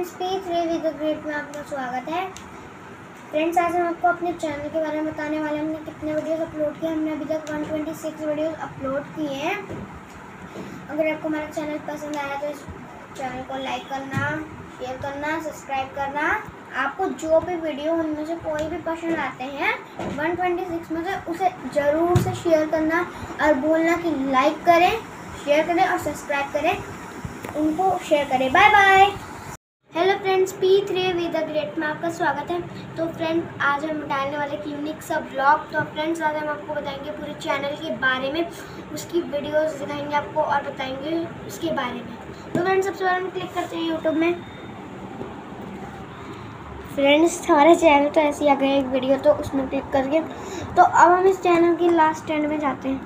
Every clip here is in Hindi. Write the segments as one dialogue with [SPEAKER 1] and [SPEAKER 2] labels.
[SPEAKER 1] Friends, P3 with the great में आपका स्वागत है। फ्रेंड्स, आज हम आपको अपने चैनल के बारे में बताने वाले हैं। हमने कितने वीडियोस अपलोड किए। हमने अभी तक 126 वीडियोस अपलोड किए हैं। अगर आपको हमारा चैनल पसंद आया तो इस चैनल को लाइक करना, शेयर करना, सब्सक्राइब करना। आपको जो भी वीडियो उनमें से कोई भी पसंद आते हैं 126 में से, उसे ज़रूर से शेयर करना और बोलना कि लाइक करें, शेयर करें और सब्सक्राइब करें, उनको शेयर करें। Bye bye. Hello friends, P3 with the great में आपका स्वागत है। तो फ्रेंड्स, आज हम डालने वाले एक यूनिक सा ब्लॉग। तो फ्रेंड्स, आज हम आपको बताएंगे पूरे चैनल के बारे में, उसकी वीडियोस दिखाएंगे आपको और बताएंगे उसके बारे में। तो फ्रेंड्स, सबसे पहले हम क्लिक करते हैं यूट्यूब में। फ्रेंड्स, हमारे चैनल तो ऐसे ही आ गए एक वीडियो, तो उसमें क्लिक करके तो अब हम इस चैनल की लास्ट एंड में जाते हैं।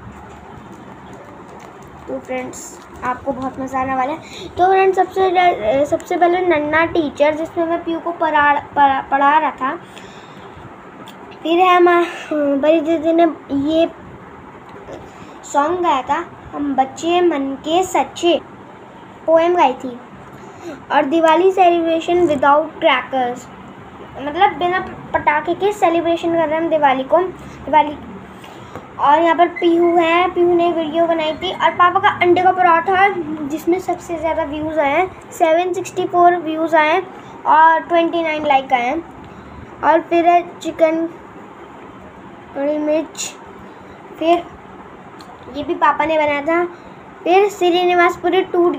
[SPEAKER 1] तो फ्रेंड्स, आपको बहुत मज़ा आने वाला है। तो फ्रेंड्स, सबसे पहले नन्ना टीचर, जिसमें मैं पीयू को पढ़ा रहा था। फिर है बड़ी दीदी ने ये सॉन्ग गाया था, हम बच्चे मन के सच्चे, पोएम गाई थी। और दिवाली सेलिब्रेशन विदाउट क्रैकर्स, मतलब बिना पटाखे के सेलिब्रेशन कर रहे हैं हम दिवाली। और यहाँ पर पीहू है, पीहू ने वीडियो बनाई थी। और पापा का अंडे का पराठा, जिसमें सबसे ज़्यादा व्यूज़ आए हैं, 764 व्यूज़ आए हैं और 29 लाइक आए हैं। और फिर है चिकन कड़ी मिर्च, फिर ये भी पापा ने बनाया था। फिर श्रीनिवासपुरी टूट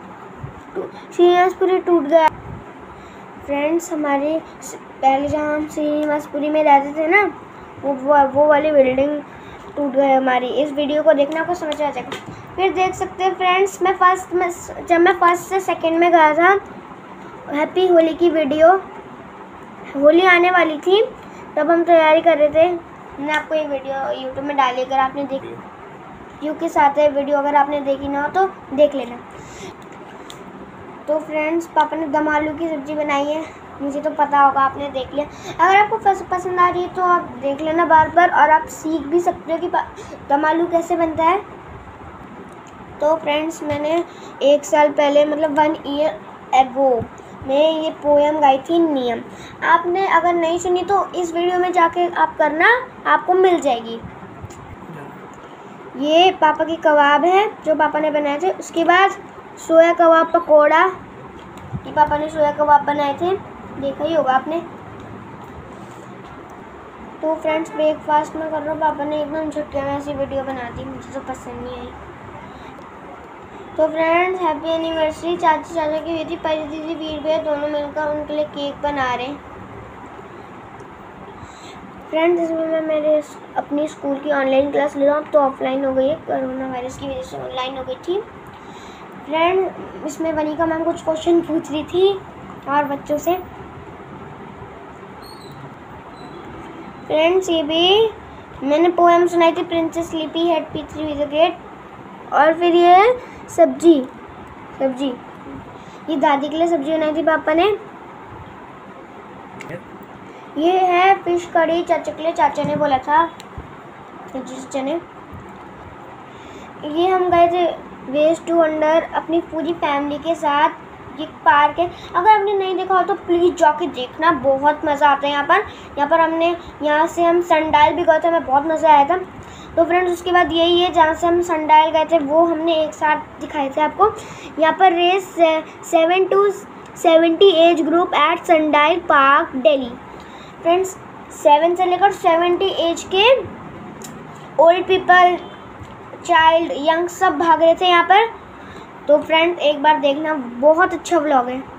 [SPEAKER 1] गया। फ्रेंड्स, हमारे पहले जहाँ हम श्रीनिवासपुरी में रहते थे ना, वो वाली बिल्डिंग टूट गए हमारी। इस वीडियो को देखना आपको समझ आ जाएगा। फिर देख सकते हैं फ्रेंड्स, जब मैं फर्स्ट से सेकंड में गया था, हैप्पी होली की वीडियो, होली आने वाली थी तब हम तैयारी कर रहे थे। मैंने आपको ये वीडियो यूट्यूब में डाली, अगर आपने देखी यू के साथ है वीडियो, अगर आपने देखी ना हो तो देख लेना। तो फ्रेंड्स, पापा ने दम आलू की सब्ज़ी बनाई है, मुझे तो पता होगा, आपने देख लिया। अगर आपको पसंद आ रही है तो आप देख लेना बार बार, और आप सीख भी सकते हो कि दम आलू कैसे बनता है। तो फ्रेंड्स, मैंने 1 साल पहले, मतलब 1 ईयर एगो मैं ये पोएम गाई थी, नियम। आपने अगर नहीं सुनी तो इस वीडियो में जाके आप करना, आपको मिल जाएगी। ये पापा की कबाब है जो पापा ने बनाए थे। उसके बाद सोया कबाब पकौड़ा, ये पापा ने सोया कबाब बनाए थे, देखा ही होगा आपने। तो फ्रेंड्स, ब्रेकफास्ट में कर रहा हूँ। पापा ने एकदम झटके में ऐसी वीडियो बना दी, मुझे तो पसंद नहीं आई। तो फ्रेंड्स, हैप्पी एनिवर्सरी चाची चाचा की हुई थी। परी दीदी, वीर भैया दोनों मिलकर उनके लिए केक बना रहे हैं। फ्रेंड्स, इसमें मैं मेरे अपनी स्कूल की ऑनलाइन क्लास ले रहा हूँ। तो ऑफलाइन हो गई है, कोरोना वायरस की वजह से ऑनलाइन हो गई थी। फ्रेंड, इसमें वनिका मैम कुछ क्वेश्चन पूछ रही थी और बच्चों से। फ्रेंड्स, ये भी मैंने पोएम सुनाई थी, princess sleepy head P3 with the great. और फिर ये सब्जी, ये दादी के लिए सब्जी बनाई थी पापा ने। ये है फिश कड़ी चाचा के लिए, चाचा ने बोला था, चाचा ने। ये हम गए थे वेज टू वंडर अपनी पूरी फैमिली के साथ। ये पार्क है, अगर आपने नहीं देखा हो तो प्लीज़ जाके देखना, बहुत मज़ा आता है यहाँ पर यहाँ से हम सनडायल भी गए थे, हमें बहुत मज़ा आया था। तो फ्रेंड्स, उसके बाद यही है जहाँ से हम सनडायल गए थे, वो हमने एक साथ दिखाए थे आपको। यहाँ पर race 7 to 70 age group at Sundial park Delhi. Friends, 7 से लेकर 70 एज के ओल्ड पीपल, चाइल्ड, यंग सब भाग रहे थे यहाँ पर। तो फ्रेंड, एक बार देखना, बहुत अच्छा व्लॉग है।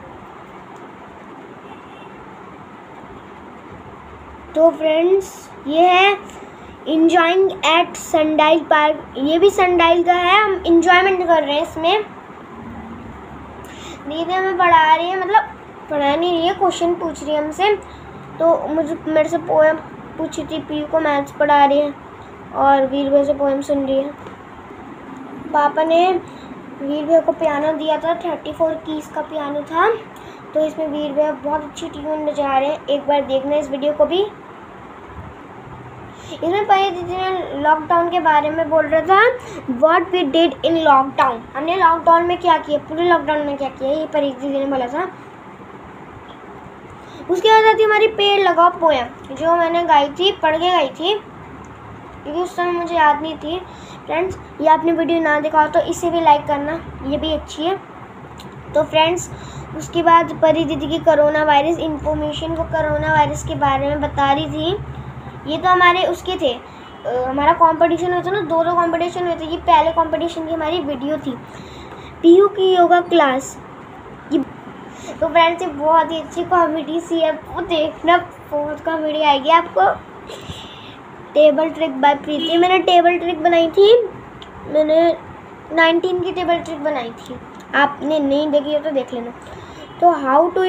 [SPEAKER 1] तो फ्रेंड्स, ये है इंजॉइंग एट सनडायल पार्क, ये भी सनडायल का है, हम इंजॉयमेंट कर रहे हैं इसमें। दीदी हमें पढ़ा रही है, मतलब पढ़ा नहीं रही है, क्वेश्चन पूछ रही है हमसे। तो मेरे से पोएम पूछी थी, पीयू को मैथ्स पढ़ा रही है और वीर भैया से पोएम सुन रही है। पापा ने वीर भैया को पियानो दिया था, 34 कीज का पियानो था। तो इसमें वीर भैया बहुत अच्छी ट्यून बजा रहे हैं, एक बार देखना इस वीडियो को भी। इसमें परी दीदी ने लॉकडाउन के बारे में बोल रहा था, what we did in lockdown, हमने लॉकडाउन में क्या किया, पूरे लॉकडाउन में क्या किया, ये परी दीदी ने बोला था। उसके बाद आती हमारी पेड़ लगाओ पोएम, जो मैंने गाई थी, पढ़ के गाई थी क्योंकि उस समय मुझे याद नहीं थी। फ्रेंड्स, ये आपने वीडियो ना देखा हो तो इसे भी लाइक करना, ये भी अच्छी है। तो फ्रेंड्स, उसके बाद परी दीदी की कोरोना वायरस इन्फॉर्मेशन, वो कोरोना वायरस के बारे में बता रही थी। ये तो हमारे उसके थे, हमारा कंपटीशन हुआ था ना, 2 कंपटीशन हुए थे। ये पहले कंपटीशन की हमारी वीडियो थी, पीयू की योगा क्लास। ये तो फ्रेंड्स, ये बहुत ही अच्छी कॉमेडी सी है, वो देखना, बहुत कॉमेडी आएगी आपको। टेबल ट्रिक बाय प्रीति, मैंने टेबल ट्रिक बनाई थी, मैंने 19 की टेबल ट्रिक बनाई थी, आपने नहीं देखी हो तो देख लेना। तो how to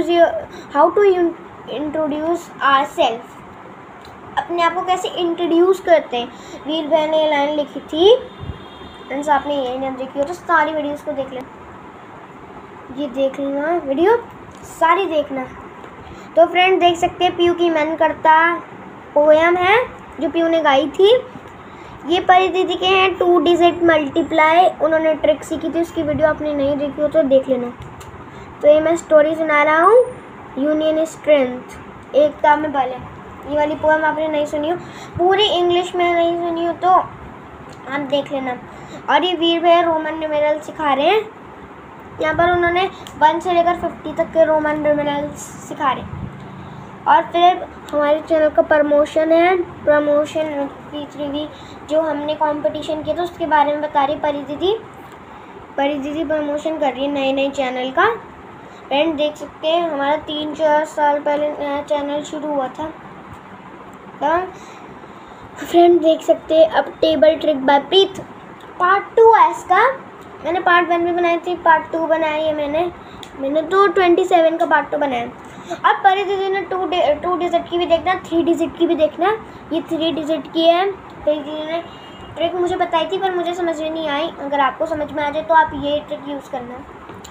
[SPEAKER 1] introduce our self, अपने आप को कैसे इंट्रोड्यूस करते हैं, वीर बहन ने लाइन लिखी थी। फ्रेंड्स, आपने ये नहीं देखी हो तो सारी वीडियोस को देख लेना, ये देख लेना वीडियो सारी देखना। तो फ्रेंड, देख सकते हैं पीयू की मन करता पोएम है जो पीयू ने गाई थी। ये परी दीदी के हैं 2 डिजिट मल्टीप्लाई, उन्होंने ट्रिक सीखी थी, उसकी वीडियो आपने नहीं देखी हो तो देख लेना। तो ये मैं स्टोरी सुना रहा हूँ, यूनियन स्ट्रेंथ, एकता में बल है। ये वाली पोएम आपने नहीं सुनी हो, पूरी इंग्लिश में नहीं सुनी हो तो आप देख लेना। और ये वीर भैया रोमन न्यूमेरल सिखा रहे हैं, यहाँ पर उन्होंने 1 से लेकर 50 तक के रोमन न्यूमेरल्स सिखा रहे हैं। और फिर हमारे चैनल का प्रमोशन है, प्रमोशन P3V, जो हमने कंपटीशन किया था उसके बारे में बता रही परी दीदी। परी दीदी प्रमोशन कर रही है नए चैनल का। फ्रेंड, देख सकते हैं हमारा 3-4 साल पहले नया चैनल शुरू हुआ था। तो फ्रेंड, देख सकते हैं अब table trick by Preet part 2 है इसका। मैंने पार्ट 1 भी बनाई थी, पार्ट 2 बनाई है मैंने तो 27 का पार्ट 2 बनाया। अब परी दीदी ने 2 डिजिट की भी देखना, 3 डिजिट की भी देखना। ये 3 डिजिट की है, परी दीदी ने ट्रिक मुझे बताई थी पर मुझे समझ में नहीं आई। अगर आपको समझ में आ जाए तो आप ये ट्रिक यूज़ करना।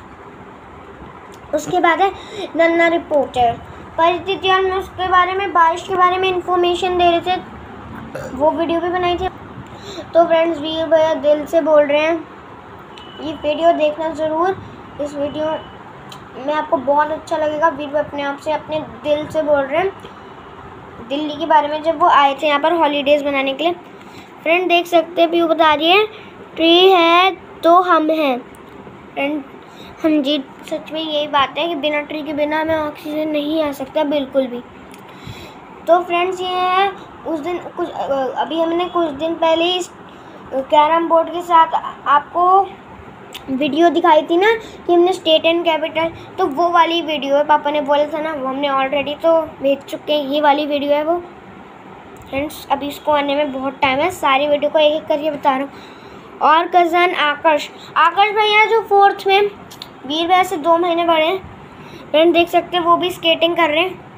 [SPEAKER 1] उसके बाद है नन्ना रिपोर्टर, परी दीदी ने उसके बारे में, बारिश के बारे में इंफॉर्मेशन दे रहे थे, वो वीडियो भी बनाई थी। तो फ्रेंड्स, वीर भैया दिल से बोल रहे हैं, ये वीडियो देखना ज़रूर। इस वीडियो में आपको बहुत अच्छा लगेगा। वीर भैया अपने आप से, अपने दिल से बोल रहे हैं, दिल्ली के बारे में, जब वो आए थे यहाँ पर हॉलीडेज़ मनाने के लिए। फ्रेंड, देख सकते हैं पीयू बता रही है, ट्री है तो हम हैं। फ्रेंड, हम जी सच में यही बात है कि बिना ट्री के बिना हमें ऑक्सीजन नहीं आ सकता बिल्कुल भी। तो फ्रेंड्स, ये है उस दिन अभी हमने कुछ दिन पहले इस कैरम बोर्ड के साथ आपको वीडियो दिखाई थी ना कि हमने स्टेट एंड कैपिटल, तो वो वाली वीडियो है, पापा ने बोला था ना, वो हमने ऑलरेडी तो भेज चुके हैं। ये वाली वीडियो है वो। फ्रेंड्स, अभी इसको आने में बहुत टाइम है, सारी वीडियो को एक करके बता रहा हूँ। और कज़न आकाश भैया जो 4th में, वीर भैया से 2 महीने बड़े हैं। फ्रेंड, देख सकते हैं वो भी स्केटिंग कर रहे हैं।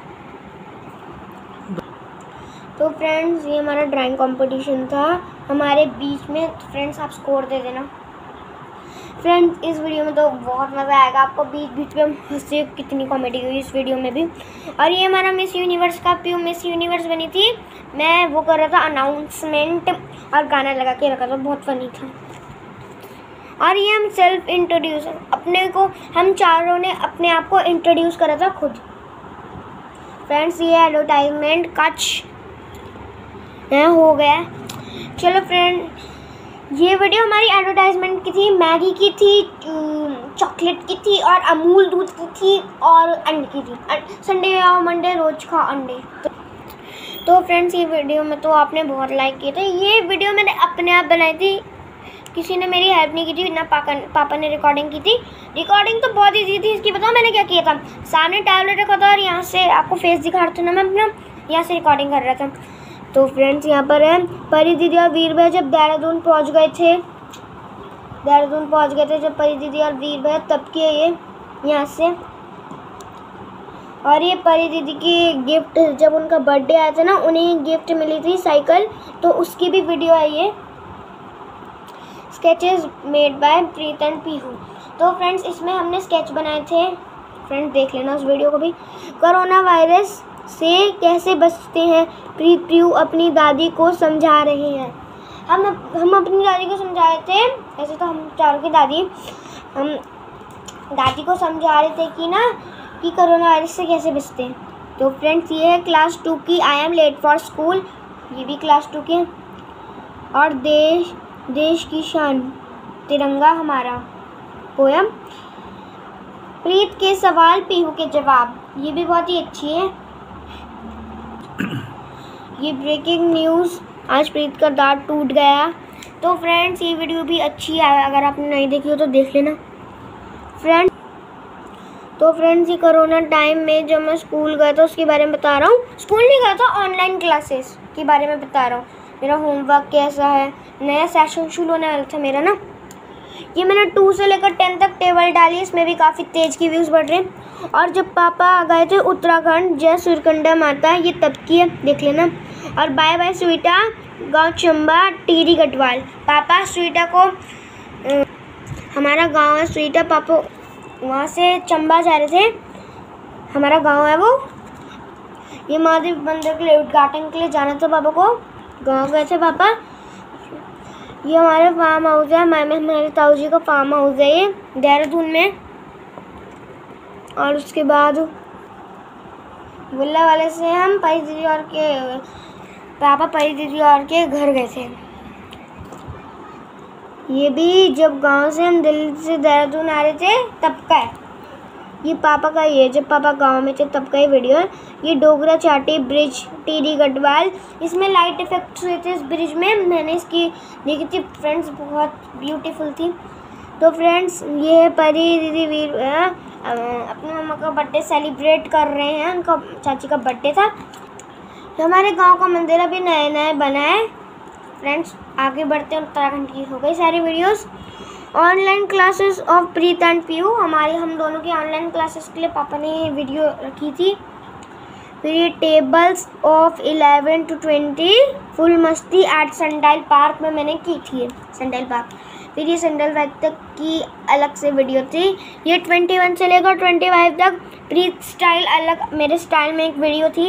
[SPEAKER 1] तो फ्रेंड्स, ये हमारा ड्राइंग कंपटीशन था हमारे बीच में। तो फ्रेंड्स, आप स्कोर दे देना। फ्रेंड्स, इस वीडियो में तो बहुत मज़ा आएगा आपको, बीच में हम हंसे, कितनी कॉमेडी हुई इस वीडियो में भी। और ये हमारा मिस यूनिवर्स का, पीयू मिस यूनिवर्स बनी थी, मैं वो कर रहा था अनाउंसमेंट और गाना लगा के रखा था, बहुत फनी था। और ये हम सेल्फ इंट्रोड्यूस, अपने को हम चारों ने अपने आप को इंट्रोड्यूस करा था खुद। फ्रेंड्स, ये एडवर्टाइजमेंट कच हो गया। चलो फ्रेंड, ये वीडियो हमारी एडवर्टाइजमेंट की थी, मैगी की थी, चॉकलेट की थी, और अमूल दूध की थी, और अंडे की थी। संडे और मंडे रोज खा अंडे। तो फ्रेंड्स, ये वीडियो में तो आपने बहुत लाइक किए थे। ये वीडियो मैंने अपने आप बनाई थी, किसी ने मेरी हेल्प नहीं की थी, ना पापा ने रिकॉर्डिंग की थी। रिकॉर्डिंग तो बहुत ईजी थी। इसकी बताओ मैंने क्या किया था, सामने टैबलेट रखा था और यहाँ से आपको फेस दिखा रहा था ना, मैं अपना यहाँ से रिकॉर्डिंग कर रहा था। तो फ्रेंड्स, यहाँ पर है परी दीदी और वीर भैया जब देहरादून पहुँच गए थे, जब परी दीदी और वीर भैया, तब किए ये यहाँ से। और ये परी दीदी की गिफ्ट, जब उनका बर्थडे आया था ना, उन्हें गिफ्ट मिली थी साइकिल, तो उसकी भी वीडियो है ये। Sketches made by Preet and Pihu. तो फ्रेंड्स, इसमें हमने स्केच बनाए थे। फ्रेंड्स, देख लेना उस वीडियो को भी। कोरोना वायरस से कैसे बचते हैं, प्रीत प्रियू अपनी दादी को समझा रहे हैं। हम अपनी दादी को समझा रहे थे, ऐसे तो हम चारों की दादी, हम दादी को समझा रहे थे कि कोरोना वायरस से कैसे बचते हैं। तो फ्रेंड्स ये है क्लास 2 की I am late for school, ये भी क्लास 2 के। और देश की शान तिरंगा हमारा पोयम, प्रीत के सवाल पीहू के जवाब, ये भी बहुत ही अच्छी है। ये ब्रेकिंग न्यूज़, आज प्रीत का दांत टूट गया। तो फ्रेंड्स ये वीडियो भी अच्छी है, अगर आपने नहीं देखी हो तो देख लेना फ्रेंड्स। तो फ्रेंड्स ये कोरोना टाइम में जब मैं स्कूल गया था उसके बारे में बता रहा हूँ। स्कूल नहीं गया था, ऑनलाइन क्लासेस के बारे में बता रहा हूँ। मेरा होमवर्क कैसा है, नया सेशन शुरू होने वाला था मेरा ना। ये मैंने 2 से लेकर 10 तक टेबल डाली, इसमें भी काफ़ी तेज़ की व्यूज़ बढ़ रहे हैं। और जब पापा आ गए थे उत्तराखंड, जय सूर्यकुंडा माता, ये तब की है, देख लेना। और बाय बाय स्वीटा, गांव चंबा, टिहरी गढ़वाल। पापा स्वीटा को, हमारा गांव है स्वीटा, पापा वहाँ से चंबा जा रहे थे, हमारा गांव है वो। ये महादेव मंदिर के लिए उद्घाटन के लिए जाना था पापा को, गांव गए थे पापा। ये हमारे फार्म हाउस है, हमारे ताऊ जी का फार्म हाउस है ये देहरादून में। और उसके बाद बुल्ला वाले से हम परी दीदी और के पापा परी दीदी और के घर गए थे। ये भी जब गांव से हम दिल्ली से देहरादून आ रहे थे तब का है, ये पापा का, ये जब पापा गांव में थे तब का ही वीडियो है। ये डोगरा चाटी ब्रिज, टिहरी गढ़वाल, इसमें लाइट इफेक्ट्स हुए थे इस ब्रिज में, मैंने इसकी देखी थी फ्रेंड्स, बहुत ब्यूटीफुल थी। तो फ्रेंड्स ये है परी दीदी वीर अपनी मम्मा का बर्थडे सेलिब्रेट कर रहे हैं, उनका चाची का बर्थडे था। तो हमारे गांव का मंदिर अभी नया नया बना है फ्रेंड्स। आगे बढ़ते हैं, उत्तराखंड की हो गई सारी videos. Online classes of Preet and Piyu, हम दोनों की ऑनलाइन क्लासेस के लिए पापा ने वीडियो रखी थी। फिर ये टेबल्स ऑफ 11 to 20 फुल मस्ती एट सनडाइल पार्क में मैंने की थी, सनडाइल पार्क। फिर ये सनडाइल पार्क तक की अलग से वीडियो थी। ये 21 से लेकर 25 तक प्रीत स्टाइल अलग, मेरे स्टाइल में एक वीडियो थी।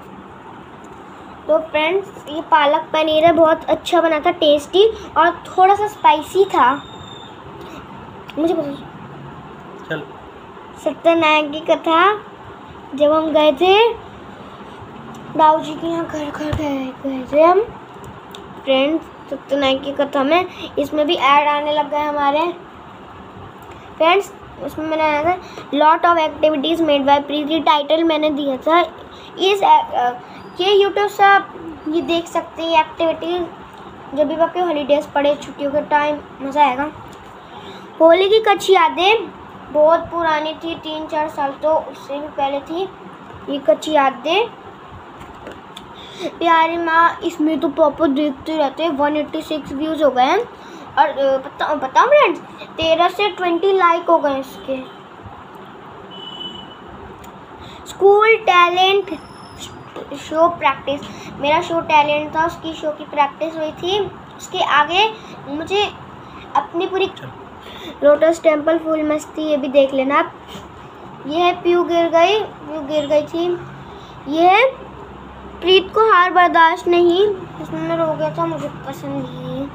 [SPEAKER 1] तो फ्रेंड्स ये पालक पनीर है, बहुत अच्छा बना था, टेस्टी और थोड़ा सा स्पाइसी था, मुझे पता। चल सत्यनारायण की कथा, जब हम गए थे दाऊ जी के यहाँ घर गए थे हम फ्रेंड्स, सत्यनारायण की कथा में, इसमें भी ऐड आने लग गए हमारे फ्रेंड्स। उसमें मैंने आया था lot of activities made by Preet, ये टाइटल मैंने दिया था। ये यूट्यूब से आप ये देख सकते हैं एक्टिविटीज़, जब भी आपके हॉलीडेज़ पड़े, छुट्टियों के टाइम, मज़ा आएगा। होली की कुछ यादें बहुत पुरानी थी, 3-4 साल तो उससे भी पहले थी ये कुछ यादें। प्यारी माँ, इसमें तो पापा देखते रहते हैं, 186 व्यूज़ हो गए हैं। और बताओ फ्रेंड्स 13 से 20 लाइक हो गए इसके। स्कूल टैलेंट शो प्रैक्टिस, मेरा शो टैलेंट था, उसकी शो की प्रैक्टिस हुई थी। उसके आगे मुझे अपनी पूरी लोटस टेम्पल फुल मस्ती, ये भी देख लेना आप। ये है पीयू गिर गई थी। ये है प्रीत को हार बर्दाश्त नहीं, इसमें रो गया था, मुझे पसंद नहीं।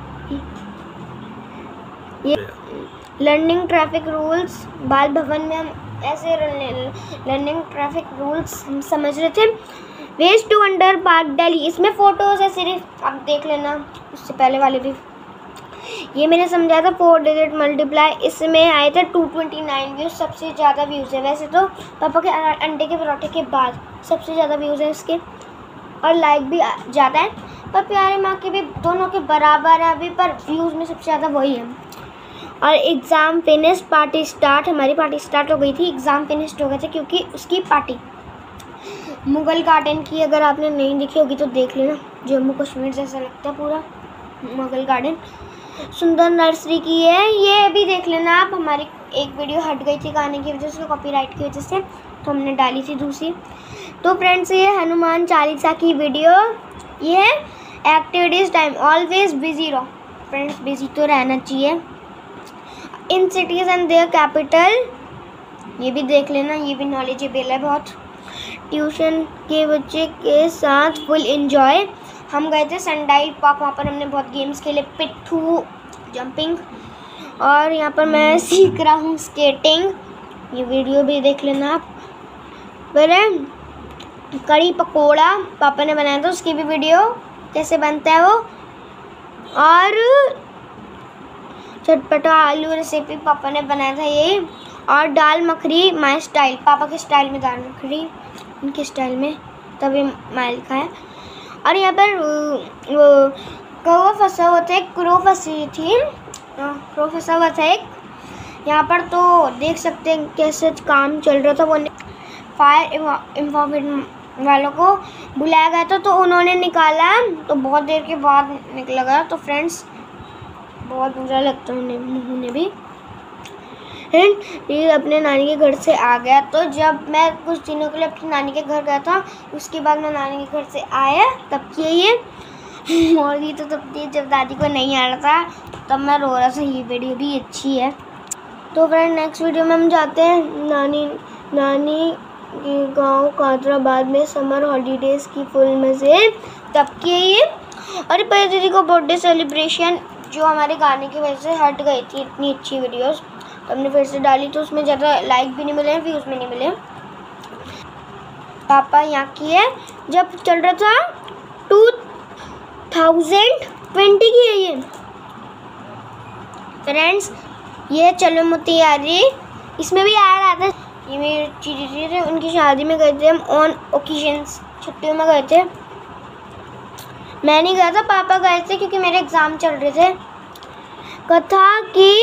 [SPEAKER 1] ये लर्निंग ट्रैफिक रूल्स, बाल भवन में हम ऐसे लर्निंग ट्रैफिक रूल्स हम समझ रहे थे। Ways to wonder park Delhi, इसमें फ़ोटोज़ है सिर्फ, आप देख लेना, उससे पहले वाले भी। ये मैंने समझा था 4 डिजिट मल्टीप्लाई, इसमें आए थे 229 व्यूज़, सबसे ज़्यादा व्यूज़ है। वैसे तो पापा के अंडे के पराठे के बाद सबसे ज़्यादा व्यूज़ है इसके, और लाइक भी ज़्यादा है, पर प्यारे माँ के भी दोनों के बराबर है अभी, पर व्यूज़ में सबसे ज़्यादा वही है। और एग्ज़ाम फिनिश्ड, पार्टी स्टार्ट, हमारी पार्टी स्टार्ट हो गई थी, एग्ज़ाम फिनिश्ड हो गए थे क्योंकि उसकी पार्टी। मुगल गार्डन की अगर आपने नहीं देखी होगी तो देख लेना, जम्मू कश्मीर जैसा लगता है पूरा मुगल गार्डन। सुंदर नर्सरी की है, ये भी देख लेना आप। हमारी एक वीडियो हट गई थी गाने की वजह से, कॉपीराइट की वजह से, तो हमने डाली थी दूसरी। तो फ्रेंड्स ये हनुमान चालीसा की वीडियो, ये है एक्टिविटीज़ टाइम, ऑलवेज बिजी रहो फ्रेंड्स, बिजी तो रहना चाहिए। In cities and their capital, ये भी देख लेना, ये भी नॉलेजेबल है बहुत। ट्यूशन के बच्चे के साथ फुल एंजॉय। हम गए थे सनडाइल पार्क, वहाँ पर हमने बहुत गेम्स खेले, पिट्ठू, जंपिंग, और यहाँ पर मैं सीख रहा हूँ स्केटिंग। ये वीडियो भी देख लेना आप। फिर कड़ी पकोड़ा पापा ने बनाया था, उसकी भी वीडियो कैसे बनता है वो। और चटपटा आलू रेसिपी पापा ने बनाया था ये। और दाल मखनी माय स्टाइल, पापा के स्टाइल में दाल मखनी, उनके स्टाइल में, तभी माय लिखा है। और यहाँ पर कौवा फंसा हुआ था, एक क्रो फंसी थी, क्रो फंसा हुआ था एक यहाँ पर। तो देख सकते हैं कैसे काम चल रहा था। वो फायर इन्फॉर्मेशन वालों को बुलाया गया था, तो उन्होंने निकाला, तो बहुत देर के बाद निकला गया। तो फ्रेंड्स बहुत बुरा लगता है उन्हें भी। ये अपने नानी के घर से आ गया। तो जब मैं कुछ दिनों के लिए अपनी नानी के घर गया था, उसके बाद मैं नानी के घर से आया, तब किया ये। और ये तो तब जब दादी को नहीं आ रहा था, तब मैं रो रहा था। ये वीडियो भी अच्छी है। तो फ्रेंड नेक्स्ट वीडियो में हम जाते हैं नानी के गांव कादराबाद में समर हॉलीडेज़ की फुल मज़े, तब किए ये। और पहले दीदी को बर्थडे सेलिब्रेशन जो हमारे गाने की वजह से हट गई थी, इतनी अच्छी वीडियोस, तो हमने फिर से डाली, तो उसमें ज़्यादा लाइक भी नहीं मिले, व्यूज़ भी नहीं मिले। पापा यहाँ की है जब चल रहा था 2020 की है ये। फ्रेंड्स ये चलो मुतियारी, इसमें भी ऐड आता है। ये मेरी चीज़ें थे, उनकी शादी में गए थे हम, ऑन ओकेजन्स, छुट्टियों में गए थे। मैं नहीं गया था, पापा गए थे क्योंकि मेरे एग्ज़ाम चल रहे थे। कथा की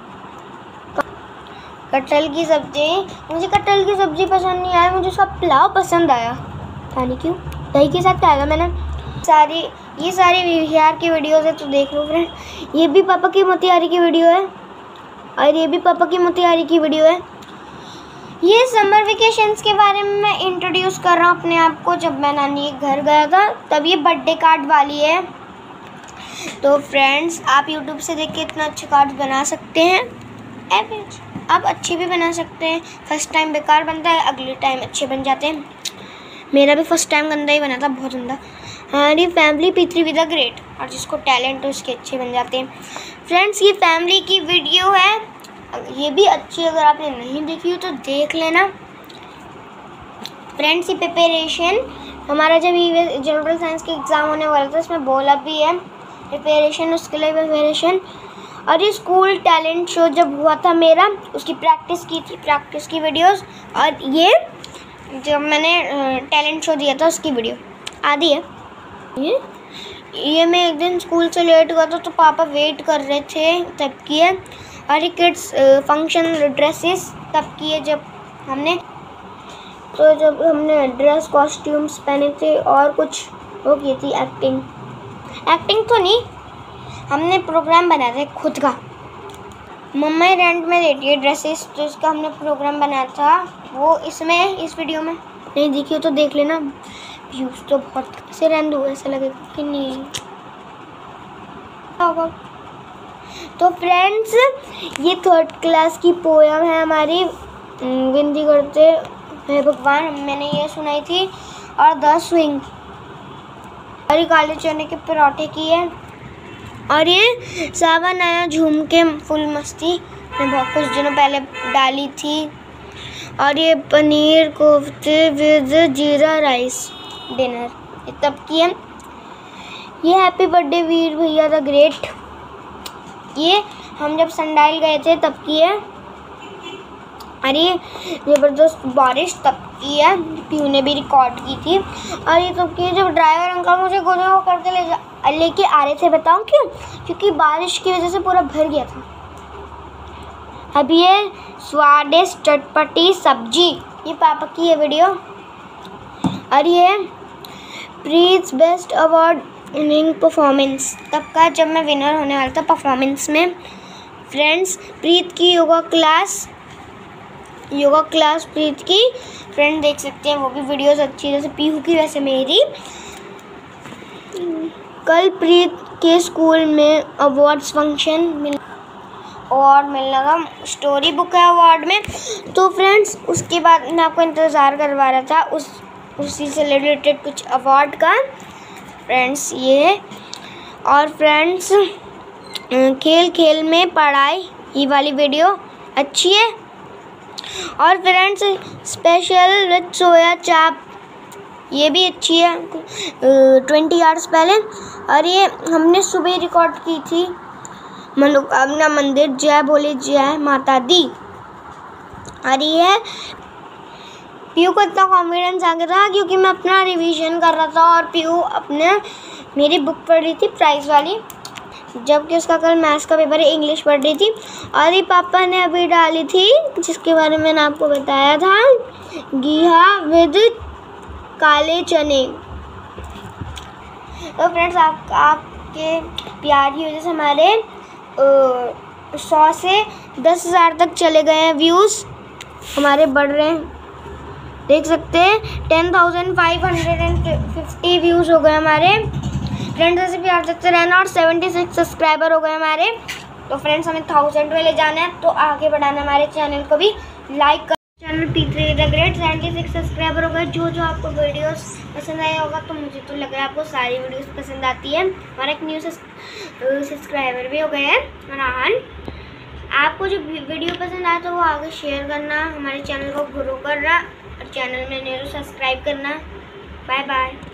[SPEAKER 1] कटहल की सब्ज़ी, मुझे कटहल की सब्ज़ी पसंद नहीं आई, मुझे उसका पुलाव पसंद आया, पता नहीं क्यों। दही के साथ खाया मैंने। ये सारी बिहार की वीडियोज़ है, तो देख लो फ्रेंड। ये भी पापा की मोतिहारी की वीडियो है, और ये भी पापा की मोतिहारी की वीडियो है। ये समर वेकेशंस के बारे में मैं इंट्रोड्यूस कर रहा हूँ अपने आप को। जब मैं नानी के घर गया था, तब ये बर्थडे कार्ड वाली है। तो फ्रेंड्स आप यूट्यूब से देख के इतना अच्छे कार्ड बना सकते हैं, एवरेज आप अच्छे भी बना सकते हैं। फर्स्ट टाइम बेकार बनता है, अगले टाइम अच्छे बन जाते हैं। मेरा भी फर्स्ट टाइम गंदा ही बना था, बहुत गंदा। हमारी family P3 with a great, और जिसको टैलेंट है उसके अच्छे बन जाते हैं। फ्रेंड्स ये फैमिली की वीडियो है, ये भी अच्छी, अगर आपने नहीं देखी हो तो देख लेना। फ्रेंड्स ये प्रिपरेशन हमारा जब ये जनरल साइंस के एग्ज़ाम होने वाला था, इसमें बोला भी है प्रिपरेशन, उसके लिए प्रिपरेशन। और ये स्कूल टैलेंट शो जब हुआ था मेरा, उसकी प्रैक्टिस की थी, प्रैक्टिस की वीडियोस। और ये जब मैंने टैलेंट शो दिया था उसकी वीडियो आदि है। ये मैं एक दिन स्कूल से लेट हुआ था, तो पापा वेट कर रहे थे, तब की है। और किड्स फंक्शन ड्रेसेस तब की है जब हमने ड्रेस कॉस्ट्यूम्स पहने थे, और कुछ वो की थी एक्टिंग तो नहीं, हमने प्रोग्राम बनाया था खुद का। मम्मा ही रेंट में देती है ड्रेसेस, तो इसका हमने प्रोग्राम बनाया था। वो इसमें इस वीडियो में नहीं देखी हो तो देख लेना। व्यूज़ तो बहुत से रेंट हुए, ऐसा लगेगा कि नहीं होगा। तो फ्रेंड्स ये 3rd क्लास की पोयम है हमारी, विनती करते हैं भगवान, मैंने ये सुनाई थी। और 10 स्विंग, और काले चने के पराठे की है। और ये सावन आया झूम के फुल मस्ती, मैं बहुत कुछ दिनों पहले डाली थी। और ये पनीर कोफ्ते विद जीरा राइस डिनर, ये तब की है। ये हैप्पी बर्थडे वीर भैया द ग्रेट, ये हम जब सनडाइल गए थे तब की है। और ये ज़बरदस्त बारिश तब की है, पीयू ने भी रिकॉर्ड की थी। और ये तब की है जब ड्राइवर अंकल मुझे गोदे में करके लेके आ रहे थे। बताऊँ क्यों? क्योंकि बारिश की वजह से पूरा भर गया था। अब ये स्वादिष्ट चटपटी सब्जी, ये पापा की है वीडियो। और ये Preet best award winning performance, तब का जब मैं विनर होने वाला था परफॉर्मेंस में। फ्रेंड्स प्रीत की योगा क्लास प्रीत की फ्रेंड देख सकते हैं, वो भी वीडियोस अच्छी, जैसे पीहू की वैसे मेरी। कल प्रीत के स्कूल में अवार्ड्स फंक्शन मिलना था, स्टोरी बुक है अवार्ड में। तो फ्रेंड्स उसके बाद मैं आपको इंतज़ार करवा रहा था, उसी से रिलेटेड कुछ अवार्ड का फ्रेंड्स ये। और फ्रेंड्स खेल खेल में पढ़ाई, ये वाली वीडियो अच्छी है। और फ्रेंड्स स्पेशल विद सोया चाप, ये भी अच्छी है 20 आवर्स पहले। और ये हमने सुबह रिकॉर्ड की थी, मनोकामना मंदिर, जय बोले जय माता दी। और ये है पीयू को इतना कॉन्फिडेंस आ गया था क्योंकि मैं अपना रिवीजन कर रहा था और पीयू अपने मेरी बुक पढ़ रही थी प्राइस वाली, जबकि उसका कल मैथ्स का पेपर है, इंग्लिश पढ़ रही थी। और ये पापा ने अभी डाली थी जिसके बारे में मैंने आपको बताया था, घिया विद काले चने। तो फ्रेंड्स आपके प्यार की वजह से हमारे 100 से 10,000 तक चले गए हैं व्यूज़, हमारे बढ़ रहे हैं, देख सकते हैं 10,550 व्यूज़ हो गए हमारे। फ्रेंड्स ऐसे प्यार देते रहना। और 76 सब्सक्राइबर हो गए हमारे। तो फ्रेंड्स हमें 1000 में ले जाना है, तो आगे बढ़ाना हमारे चैनल को भी लाइक कर। Channel P3 the great 76 subscriber हो गए। जो आपको वीडियोस पसंद आया होगा, तो मुझे तो लग रहा है आपको सारी वीडियोस पसंद आती है। हमारा एक न्यू सब्सक्राइबर भी हो गए हैं, फरहान। आपको जो वीडियो पसंद आया तो वो आगे शेयर करना, हमारे चैनल को ग्रो करना और चैनल में नए सब्सक्राइब करना। Bye bye.